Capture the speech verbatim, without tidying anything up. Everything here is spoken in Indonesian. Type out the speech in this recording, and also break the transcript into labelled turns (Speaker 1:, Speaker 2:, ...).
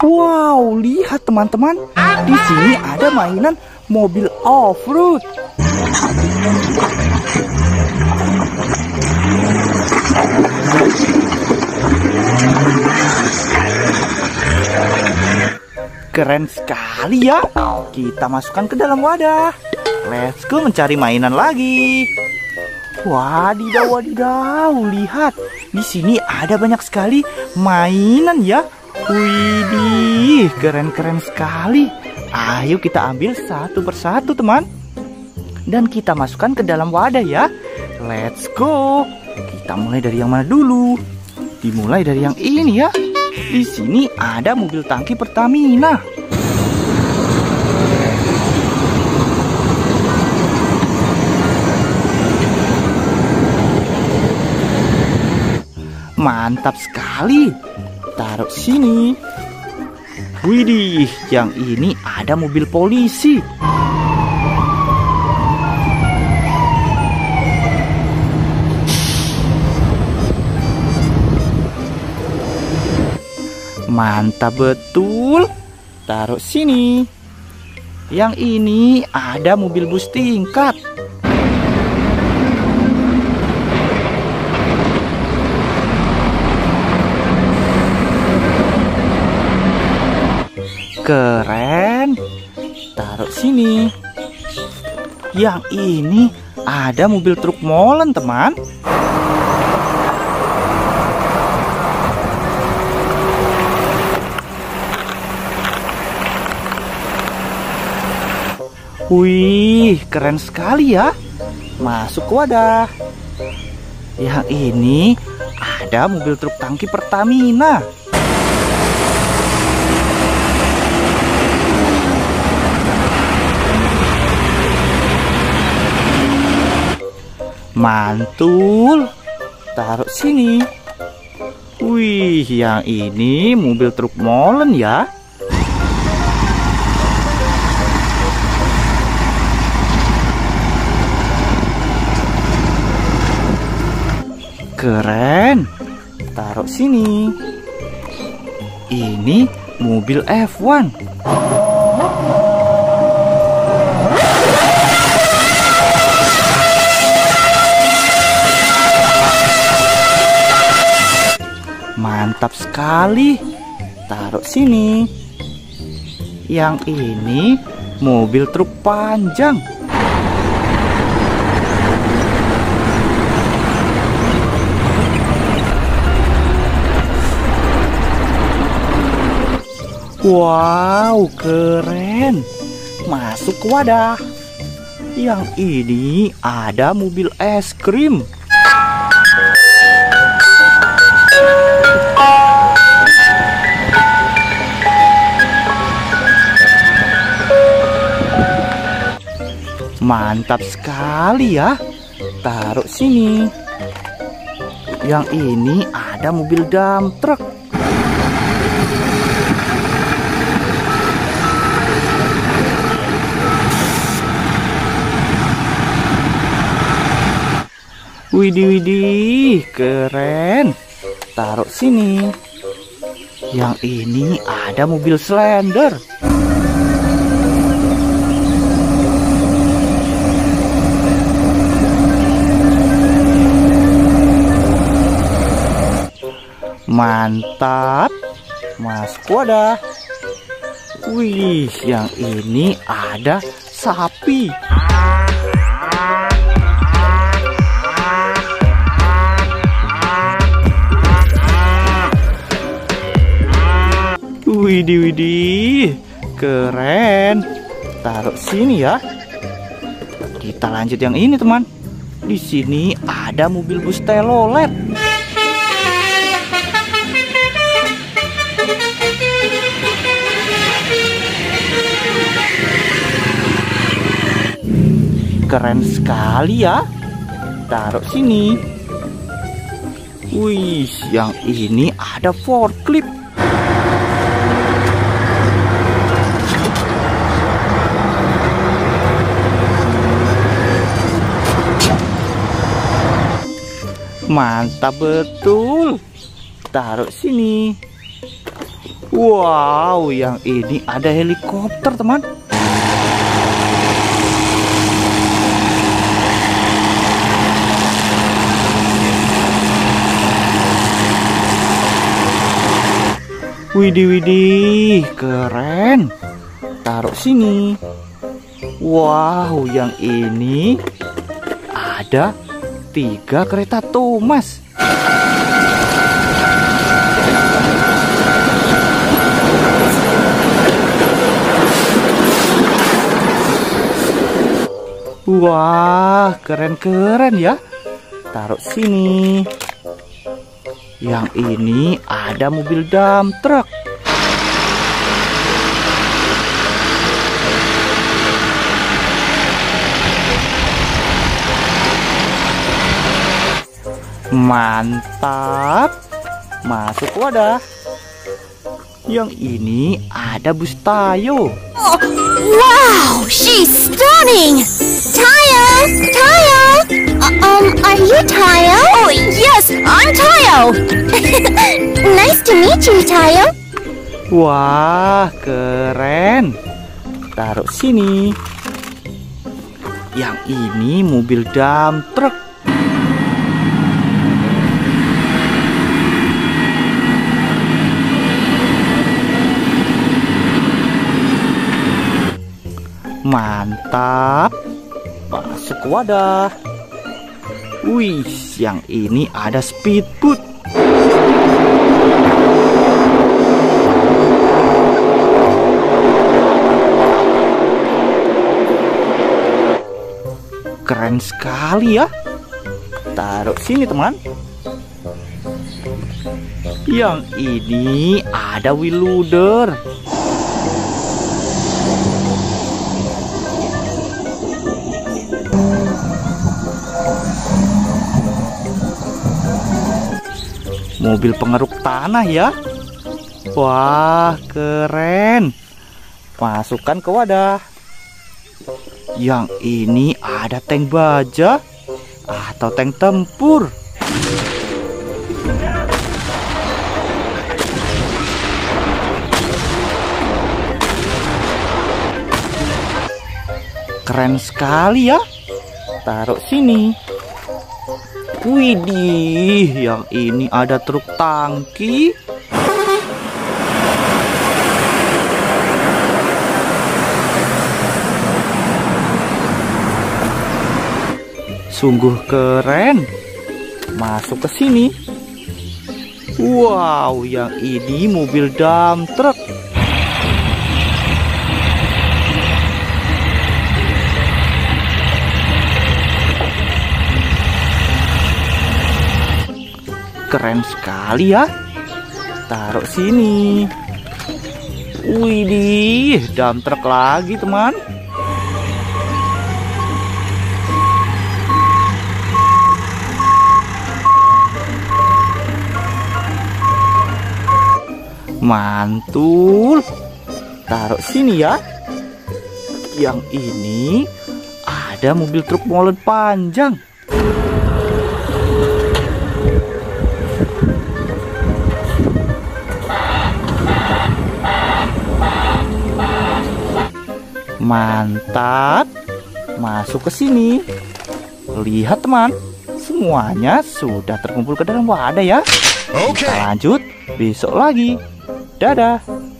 Speaker 1: Wow, lihat teman-teman. Di sini ada mainan mobil off-road. Keren sekali ya. Kita masukkan ke dalam wadah. Let's go mencari mainan lagi. Wadidaw, wadidaw, lihat. Di sini ada banyak sekali mainan ya. Widih, keren-keren sekali. Ayo kita ambil satu persatu teman. Dan kita masukkan ke dalam wadah ya. Let's go. Kita mulai dari yang mana dulu? Dimulai dari yang ini ya. Di sini ada mobil tangki Pertamina. Mantap sekali. Taruh sini. Widih, yang ini ada mobil polisi. Mantap betul. Taruh sini. Yang ini ada mobil bus tingkat. Keren. Taruh sini. Yang ini ada mobil truk molen teman. Wih, keren sekali ya. Masuk ke wadah. Yang ini ada mobil truk tangki Pertamina. Mantul. Taruh sini. Wih, yang ini mobil truk molen ya. Keren. Taruh sini. Ini mobil F satu. Mantap sekali. Taruh sini. Yang ini mobil truk panjang. Wow, keren. Masuk ke wadah. Yang ini ada mobil es krim. Mantap sekali ya. Taruh sini. Yang ini ada mobil dump truck. Widih, widih, keren. Taruh sini. Yang ini ada mobil Slender. Mantap. Masuk wadah. Wih, yang ini ada sapi. Widih, widih, keren. Taruh sini ya. Kita lanjut yang ini teman. Di sini ada mobil bus telolet. Keren sekali ya. Taruh sini. Wih, yang ini ada forklift. Mantap betul. Taruh sini. Wow, yang ini ada helikopter, teman. Widih, widih, keren. Taruh sini. Wow, yang ini ada tiga kereta Thomas. Wah, keren-keren ya. Taruh sini. Yang ini ada mobil dump truck. Mantap. Masuk wadah. Yang ini ada bus Tayo.
Speaker 2: Oh, wow, she's stunning. Tayo, Tayo. Uh, um, are you Tayo? Oh, yes, I'm Tayo. Nice to meet you, Tayo.
Speaker 1: Wah, keren. Taruh sini. Yang ini mobil dump truck. Mantap. Masuk ke wadah. Wih, yang ini ada speedboat. Keren sekali ya. Taruh sini, teman. Yang ini ada wheel loader. Mobil pengeruk tanah ya. Wah, keren. Masukkan ke wadah. Yang ini ada tank baja atau tank tempur. Keren sekali ya. Taruh sini. Widih, yang ini ada truk tangki. Sungguh keren. Masuk ke sini. Wow, yang ini mobil dump truck. Keren sekali ya. Taruh sini. Widih, dump truck lagi, teman. Mantul. Taruh sini ya. Yang ini ada mobil truk molen panjang. Mantap. Masuk ke sini. Lihat, teman. Semuanya sudah terkumpul ke dalam wadah ya.
Speaker 3: Oke.
Speaker 1: Kita lanjut besok lagi. Dadah.